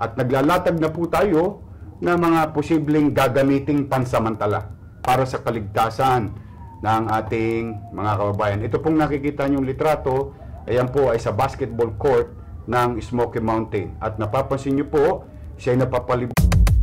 At naglalatag na po tayo ng mga posibleng gagamiting pansamantala para sa kaligtasan ng ating mga kababayan. Ito pong nakikita niyong litrato, ayan po ay sa basketball court ng Smoky Mountain. At napapansin niyo po, siya ay napapalibot.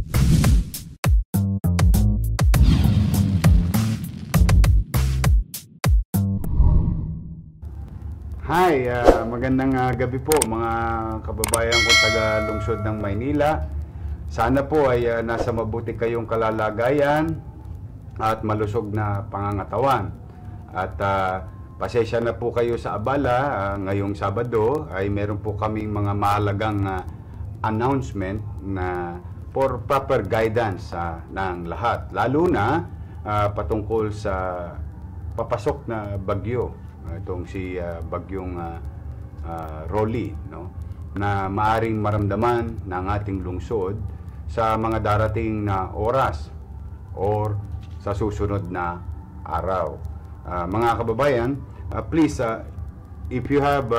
Hi, magandang gabi po mga kababayan ko taga lungsod ng Maynila. Sana po ay nasa mabuti kayong kalalagayan at malusog na pangangatawan. At pasensya na po kayo sa abala, ngayong Sabado ay meron po kaming mga mahalagang announcement na for proper guidance ng lahat. Lalo na patungkol sa papasok na bagyo. Itong si bagyong Rolly, no, na maaring maramdaman ng ating lungsod sa mga darating na oras or sa susunod na araw. Mga kababayan, please, if you have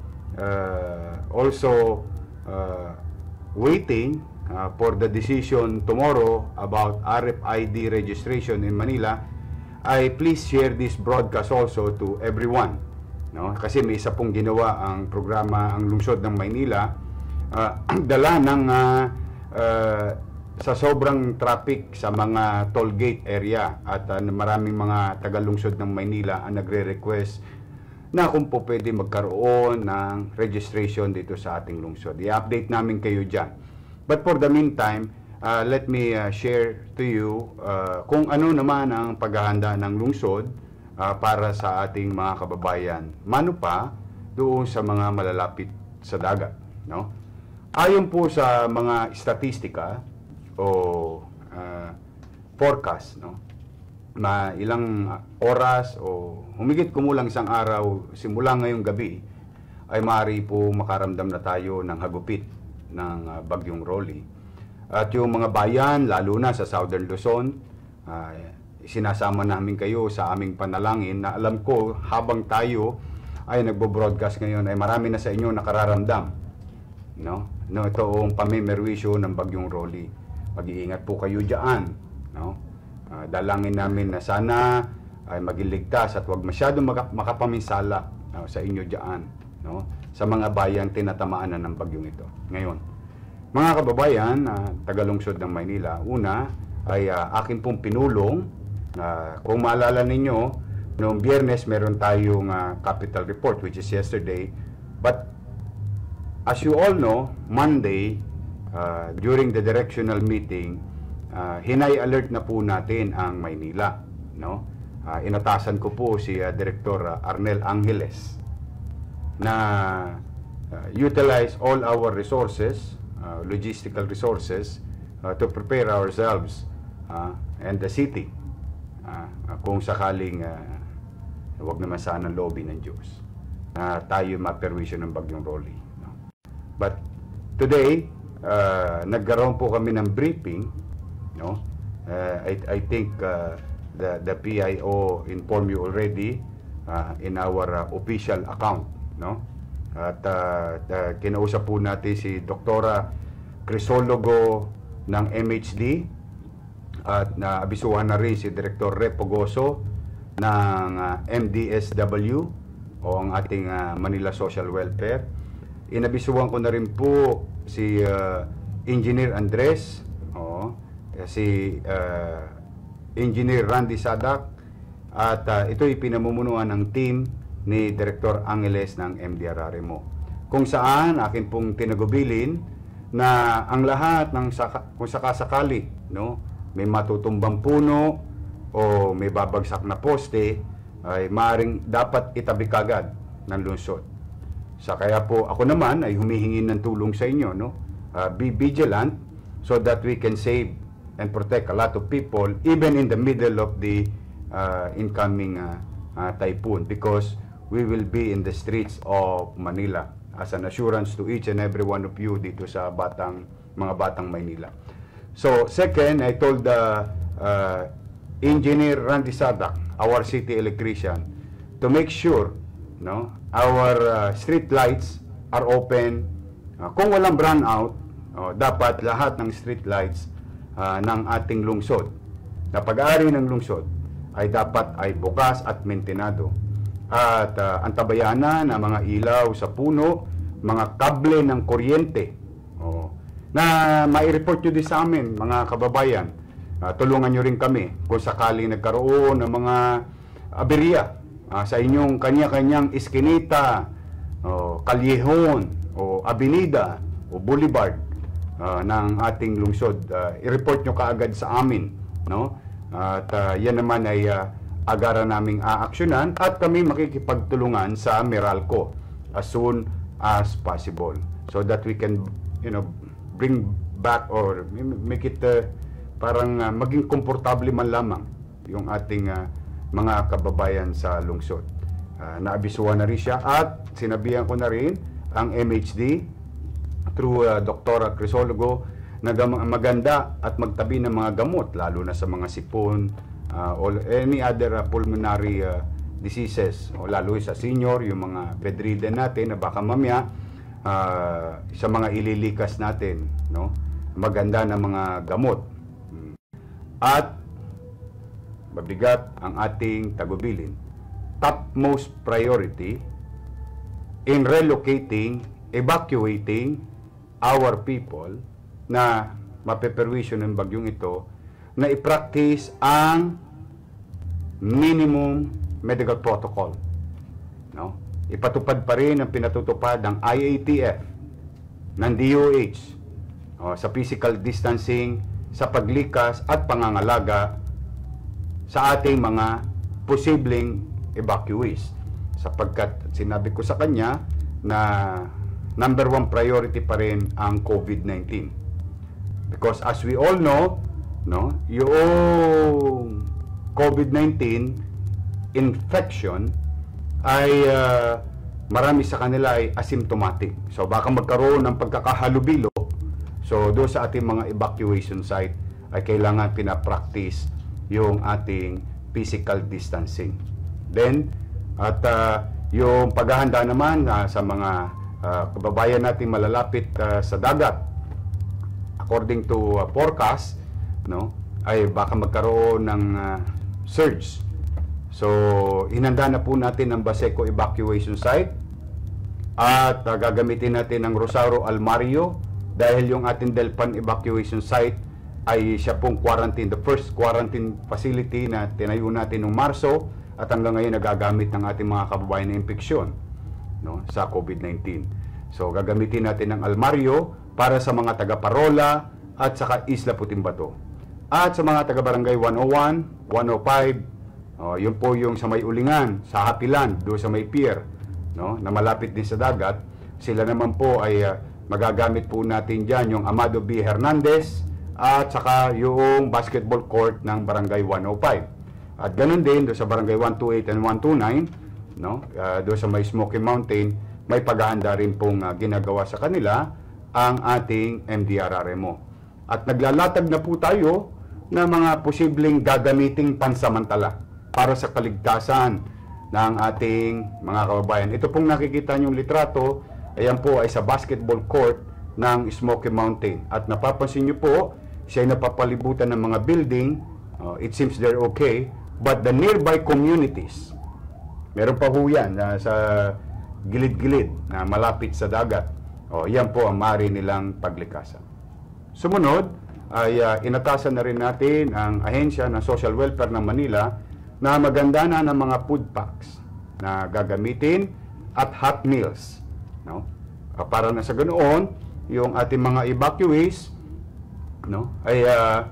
also waiting for the decision tomorrow about RFID registration in Manila, I please share this broadcast also to everyone, no? Kasi may isa pong ginawa ang programa ang lungsod ng Maynila, dala ng sa sobrang traffic sa mga toll gate area at maraming mga taga-lungsod ng Maynila ang nagre-request na kung po pwede magkaroon ng registration dito sa ating lungsod. I-update namin kayo dyan. But for the meantime, let me share to you kung ano naman ang paghahanda ng lungsod para sa ating mga kababayan. Mano pa doon sa mga malalapit sa dagat, no? Ayon po sa mga statistika o forecast, no, na ilang oras o humigit kumulang isang araw simula ngayong gabi ay maaari po makaramdam na tayo ng hagupit ng bagyong Rolly. At yung mga bayan, lalo na sa Southern Luzon, sinasama namin kayo sa aming panalangin na alam ko habang tayo ay nagbo-broadcast ngayon ay marami na sa inyo nakararamdam, no? Itong pamimerwisyo ng bagyong Rolly. Mag-iingat po kayo diyan, no? Dalangin namin na sana ay maging ligtas at huwag masyadong makapaminsala, no, sa inyo diyan, no? Sa mga bayan tinatamaan na ng bagyong ito. Ngayon, mga kababayan, taga-lungsod ng Maynila, una ay akin pong pinulong. Kung maalala ninyo, noong Biyernes meron tayong capital report which is yesterday. But as you all know, Monday, during the directional meeting, hinay-alert na po natin ang Maynila, no? Inatasan ko po si Director Arnel Angeles na utilize all our resources, logistical resources, to prepare ourselves and the city kung sakaling huwag naman sana ang lobby ng Diyos na tayo maperwisyo ng bagyong Rolly, no? But today, nagkaroon po kami ng briefing, no? I think the PIO informed you already in our official account, no? At kinausap po natin si Doktora Crisologo ng MHD at naabisuhan na rin si Director Repogoso ng MDSW o ang ating Manila Social Welfare. Inabisuhan ko na rin po si Engineer Andres, si Engineer Randy Sadak at ito'y pinamumunuan ng team ni Director Angeles ng MDRRMO, kung saan akin pong tinagubilin na ang lahat ng kung sakasakali, no, may matutumbang puno o may babagsak na poste ay maaaring dapat itabi kagad ng lungsod. Kaya po ako naman ay humihingi ng tulong sa inyo, no? Be vigilant so that we can save and protect a lot of people even in the middle of the incoming typhoon, because we will be in the streets of Manila as an assurance to each and every one of you dito sa mga batang Maynila. So, second, I told the Engineer Randy Sadak, our city electrician, to make sure, no, our street lights are open. Kung walang brownout, dapat lahat ng street lights ng ating lungsod, na pag-aari ng lungsod, ay dapat ay bukas at mentenado. At antabayan na ng mga ilaw sa puno, mga kable ng kuryente, na mai-report nyo din sa amin, mga kababayan. Tulungan nyo rin kami kung sakaling nagkaroon ng mga aberya sa inyong kanya-kanyang iskinita, kalyehon, o avenida, o boulevard ng ating lungsod. I-report nyo kaagad sa amin, no? At yan naman ay agaran naming aaksyonan, at kami makikipagtulungan sa Meralco as soon as possible, so that we can, bring back or make it parang maging komportable man lamang yung ating mga kababayan sa lungsod. Naabisuhan na rin siya, at sinabihan ko na rin ang MHD through Dr. Crisologo na maganda at magtabi ng mga gamot, lalo na sa mga sipon or any other pulmonary diseases, o lalo sa senior, yung mga bedridden natin na baka mamaya sa mga ililikas natin, no? Maganda na mga gamot. At mabigat ang ating tagubilin. Topmost priority in relocating, evacuating our people na mapeperwisyo ng bagyong ito, na i-practice ang minimum medical protocol, no? Ipatupad pa rin ang pinatutupad ng IATF, ng DOH, sa physical distancing, sa paglikas at pangangalaga sa ating mga posibleng evacuees, sapagkat sinabi ko sa kanya na number 1 priority pa rin ang COVID-19, because as we all know, no, yung COVID-19 infection ay marami sa kanila ay asymptomatic. So baka magkaroon ng pagkakahalubilo. So doon sa ating mga evacuation site ay kailangan pinapractice yung ating physical distancing. Then at yung paghahanda naman sa mga kababayan nating malalapit sa dagat, according to forecast, no, ay baka magkaroon ng surge. So, hinanda na po natin ang Baseco evacuation site, at gagamitin natin ang Rosario Almario, dahil yung ating Delpan evacuation site ay siya pong quarantine, the first quarantine facility na tinayo natin noong Marso, at hanggang ngayon nagagamit ng ating mga kababayan na impeksyon, no, sa COVID-19. So, gagamitin natin ang Almario para sa mga taga-Parola at saka Isla Putimbato. At sa mga taga-Barangay 101, 105, yun po yung sa may Ulingan, sa Hapilan, doon sa may pier, no, na malapit din sa dagat. Sila naman po ay magagamit po natin dyan yung Amado B. Hernandez at saka yung basketball court ng Barangay 105. At ganun din doon sa Barangay 128 and 129, no, doon sa may Smoky Mountain, may paghahanda rin pong ginagawa sa kanila ang ating MDRRMO. At naglalatag na po tayo ng mga posibleng gagamiting pansamantala para sa kaligtasan ng ating mga kababayan. Ito pong nakikita niyong litrato, ayan po ay sa basketball court ng Smoky Mountain. At napapansin niyo po, siya ay napapalibutan ng mga building. It seems they're okay. But the nearby communities, meron pa po yan sa gilid-gilid na malapit sa dagat. Yan po ang maaari nilang paglikasan. Sumunod ay inatasan na rin natin ang ahensya ng Social Welfare ng Manila na maganda na ng mga food packs na gagamitin at hot meals, no? Para na sa ganoon, yung ating mga evacuees, no, ay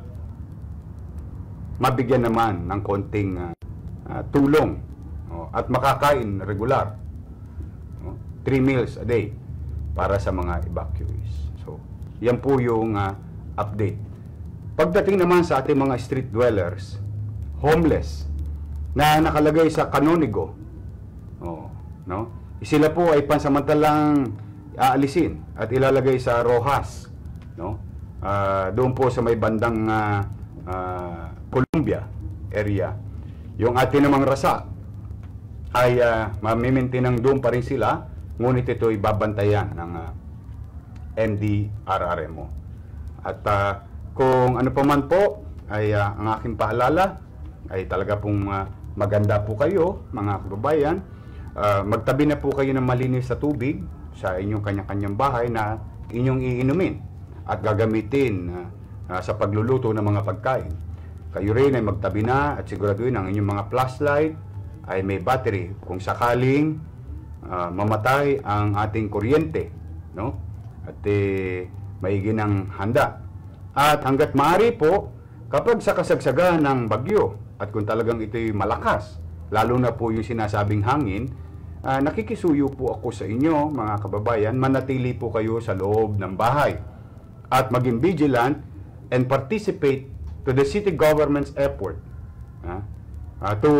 mabigyan naman ng konting tulong, at makakain regular, 3 meals a day para sa mga evacuees. So, yan po yung update. Pagdating naman sa ating mga street dwellers, homeless, na nakalagay sa Canonigo, no? Sila po ay pansamantalang aalisin at ilalagay sa Rojas, no? Doon po sa may bandang Columbia area. Yung ating namang Rasa ay mamimintinang doon pa rin sila, ngunit ito ay babantayan ng NDRRMO. At kung ano pa man po ay ang aking paalala ay talaga pong maganda po kayo mga kababayan. Magtabi na po kayo ng malinis sa tubig sa inyong kanya-kanyang bahay na inyong iinumin at gagamitin sa pagluluto ng mga pagkain. Kayo rin ay magtabi na at siguraduhin ang inyong mga flashlight ay may battery kung sakaling mamatay ang ating kuryente, no? At maigi ng handa. At hanggat maaari po, kapag sa kasagsagan ng bagyo at kung talagang ito'y malakas, lalo na po yung sinasabing hangin, nakikisuyo po ako sa inyo mga kababayan, manatili po kayo sa loob ng bahay at maging vigilant and participate to the city government's effort to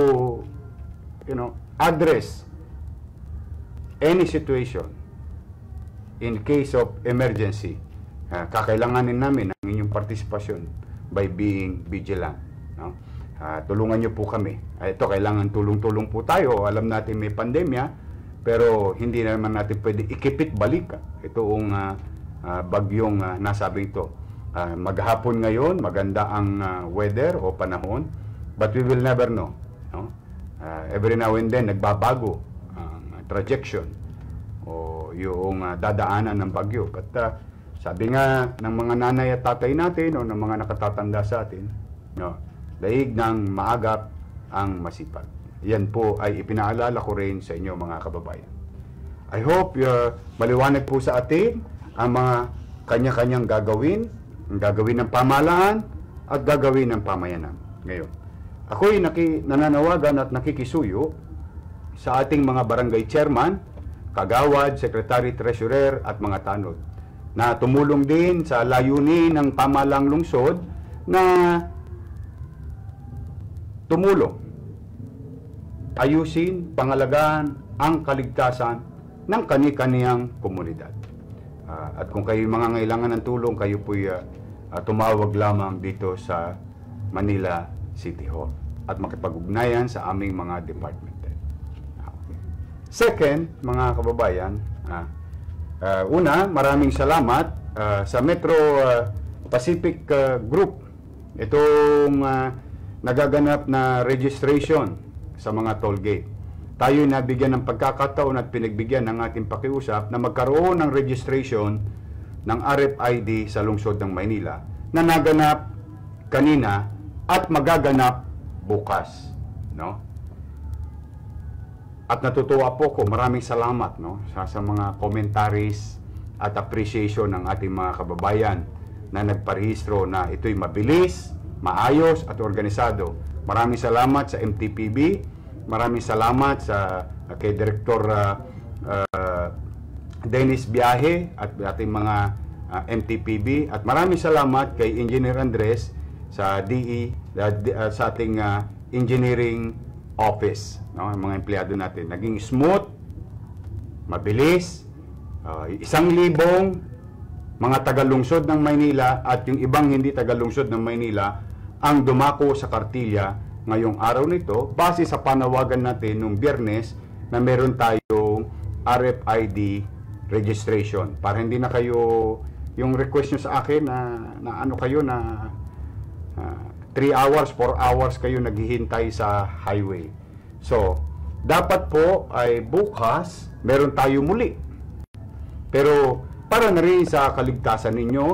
address any situation in case of emergency. Kakailanganin namin ang inyong partisipasyon by being vigilant. No? Tulungan nyo po kami. Ito, kailangan tulong-tulong po tayo. Alam natin may pandemya, pero hindi naman natin pwede ikipit balik itong bagyong nasabing ito. Maghapon ngayon, maganda ang weather o panahon, but we will never know. No? Every now and then, nagbabago ang trajectory o yung dadaanan ng bagyo. But sabi nga ng mga nanay at tatay natin o ng mga nakatatanda sa atin, no, daig ng maagap ang masipag. Yan po ay ipinaalala ko rin sa inyo mga kababayan. I hope maliwanag po sa atin ang mga kanya-kanyang gagawin ng pamahalaan at gagawin ng pamayanan. Ngayon, ako'y nananawagan at nakikisuyo sa ating mga barangay chairman, kagawad, secretary, treasurer at mga tanod na tumulong din sa layunin ng pamahalaang lungsod na tumulong, ayusin, pangalagaan ang kaligtasan ng kani-kaniyang komunidad. At kung kayo mga ngailangan ng tulong, kayo po'y tumawag lamang dito sa Manila City Hall at makipag-ugnayan sa aming mga department. Second, mga kababayan, una, maraming salamat sa Metro Pacific Group. Itong nagaganap na registration sa mga toll gate. Tayo nabigyan ng pagkakataon at pinagbigyan ng ating pakiusap na magkaroon ng registration ng RFID sa lungsod ng Maynila na naganap kanina at magaganap bukas, no? At natutuwa po ko, maraming salamat, no, sa mga commentaries at appreciation ng ating mga kababayan na nagparehistro na ito'y mabilis, maayos at organisado. Maraming salamat sa MTPB, maraming salamat sa kay Director Dennis Biahe at ating mga MTPB, at maraming salamat kay Engineer Andres sa DE, sa ating engineering office, no, mga empleyado natin. Naging smooth, mabilis, 1,000 mga tagalungsod ng Maynila at yung ibang hindi tagalungsod ng Maynila ang dumako sa kartilya ngayong araw nito base sa panawagan natin nung Biyernes na meron tayong RFID registration. Para hindi na kayo, yung request nyo sa akin na ano kayo na 3 hours, 4 hours kayo naghihintay sa highway. So, dapat po ay bukas meron tayo muli. Pero para na rin sa kaligtasan ninyo,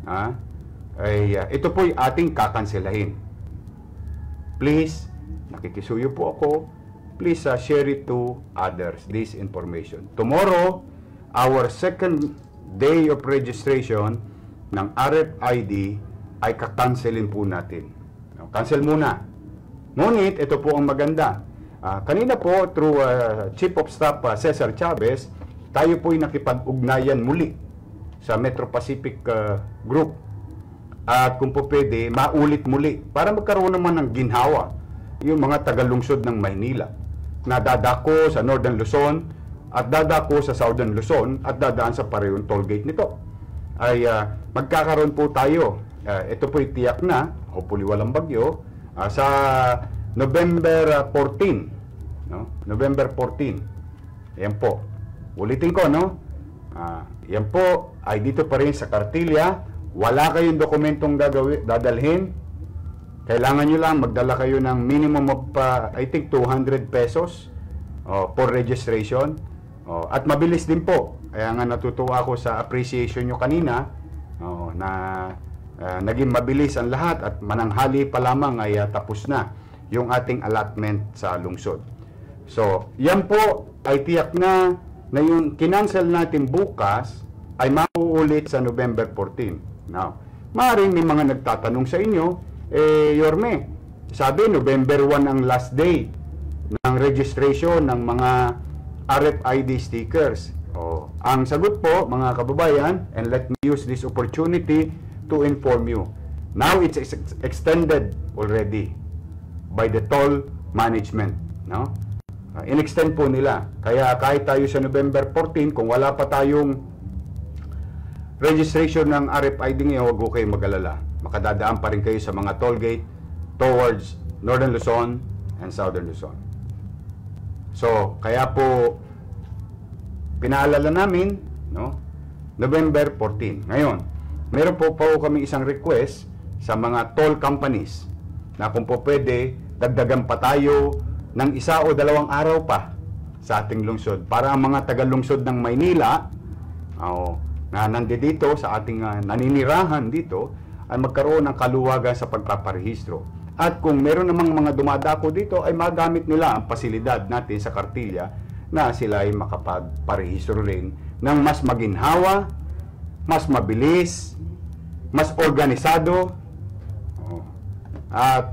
ito po ay ating kakanselahin. Please, nakikisuyo po ako, please share it to others, this information. Tomorrow, our second day of registration ng RFID ay kakanselin po natin. Cancel muna. Ngunit, ito po ang maganda. Kanina po, through Chief of Staff Cesar Chavez, tayo po ay nakipag-ugnayan muli sa Metro Pacific Group. At kung po pwede, maulit muli para magkaroon naman ng ginhawa yung mga tagalungsod ng Maynila na dadako sa Northern Luzon at dadako sa Southern Luzon at dadaan sa parehong toll gate nito. Ay magkakaroon po tayo. Ito po tiyak na, hopefully walang bagyo, sa November 14. No? November 14. Ayan po. Ulitin ko, no? Yan po ay dito pa rin sa Kartilya. Wala kayong dokumentong dadalhin. Kailangan nyo lang magdala kayo ng minimum of, I think, 200 pesos for registration. At mabilis din po. Kaya nga natutuwa ako sa appreciation nyo kanina na naging mabilis ang lahat at mananghali pa lamang ay tapos na yung ating allotment sa lungsod. So, yan po ay tiyak na yung kinancel natin bukas ay mauulit sa November 14. Now, maaaring may mga nagtatanong sa inyo, Yorme, sabi November 1 ang last day ng registration ng mga RFID stickers. Ang sagot po, mga kababayan, and let me use this opportunity to inform you. Now it's extended already by the toll management. No? In-extend po nila. Kaya kahit tayo sa November 14, kung wala pa tayong registration ng RFID ngayon, huwag kayo mag-alala. Makadadaan pa rin kayo sa mga toll gate towards Northern Luzon and Southern Luzon. So, kaya po pinaalala namin, no, November 14. Ngayon, meron po kami isang request sa mga toll companies na kung po pwede, dagdagan pa tayo ng 1 o 2 araw pa sa ating lungsod para ang mga taga-lungsod ng Maynila na nandito sa ating naninirahan dito ay magkaroon ng kaluwagan sa pagpaparehistro. At kung meron namang mga dumadako dito ay magamit nila ang pasilidad natin sa Kartilya na sila ay makapagparehistro rin ng mas maginhawa, mas mabilis, mas organisado, at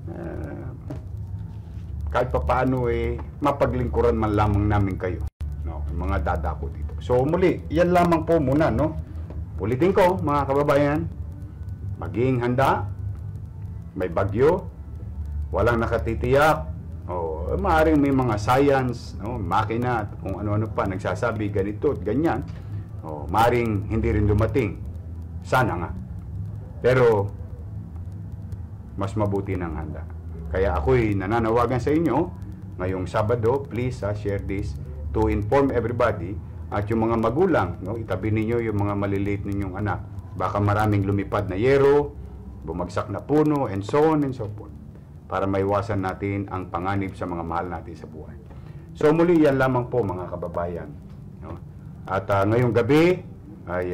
kahit pa paano mapaglingkuran man lamang namin kayo, no, mga dadako dito. So muli, yan lamang po muna, no. Ulitin ko, mga kababayan, maging handa, may bagyo, walang nakatitiyak, maaaring may mga science, no, makina, at kung ano-ano pa nagsasabi ganito at ganyan, maaaring hindi rin dumating. Sana nga. Pero mas mabuti ng handa. Kaya ako'y nananawagan sa inyo ngayong Sabado, please share this to inform everybody, at yung mga magulang, no, itabi ninyo yung mga maliliit ninyong anak. Baka maraming lumipad na yero, bumagsak na puno, and so on and so forth, para maiwasan natin ang panganib sa mga mahal natin sa buhay. So muli, yan lamang po, mga kababayan. No? At ngayong gabi ay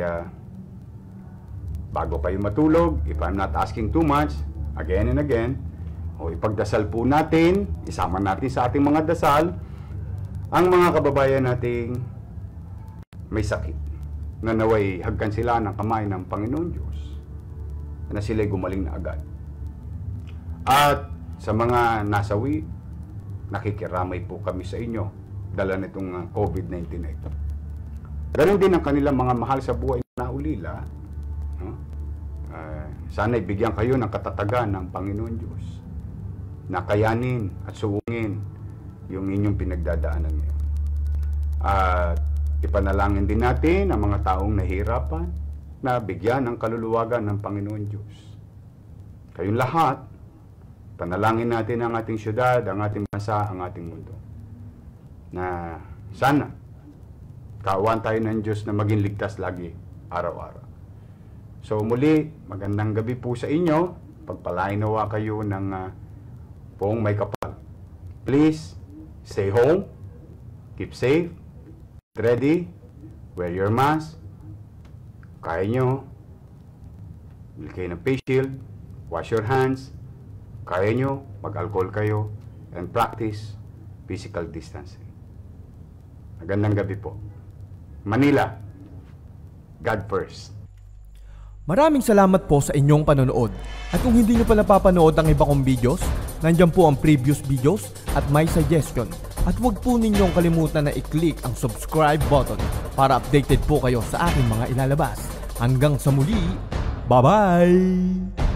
bago kayo matulog, if I'm not asking too much, again and again, ipagdasal po natin, isama natin sa ating mga dasal ang mga kababayan nating may sakit, na naway hagkan sila ng kamay ng Panginoon Diyos, na sila'y gumaling na agad. At sa mga nasawi, nakikiramay po kami sa inyo dala nitong COVID-19 na ito. Ganon din ang kanilang mga mahal sa buhay na naulila. No? Sana'y bigyan kayo ng katatagan ng Panginoon Diyos na kayanin at suwungin yung inyong pinagdadaanan ngayon. At ipanalangin din natin ang mga taong nahihirapan na bigyan ng kaluluwagan ng Panginoon Diyos. Kayong lahat, panalangin natin ang ating syudad, ang ating bansa, ang ating mundo. Na sana, kaawaan tayo ng Diyos na maging ligtas lagi, araw-araw. So muli, magandang gabi po sa inyo. Pagpalain nawa kayo ng poong may kapal. Please, stay home, keep safe, get ready, wear your mask. Kaya nyo, bili kayo ng face shield, wash your hands. Kaya nyo, mag-alcohol kayo, and practice physical distancing. Magandang gabi po. Manila, God first. Maraming salamat po sa inyong panonood. At kung hindi nyo pa napapanood ang iba kong videos, nandyan po ang previous videos at my suggestion. At huwag po ninyong kalimutan na i-click ang subscribe button para updated po kayo sa aking mga ilalabas. Hanggang sa muli, bye-bye!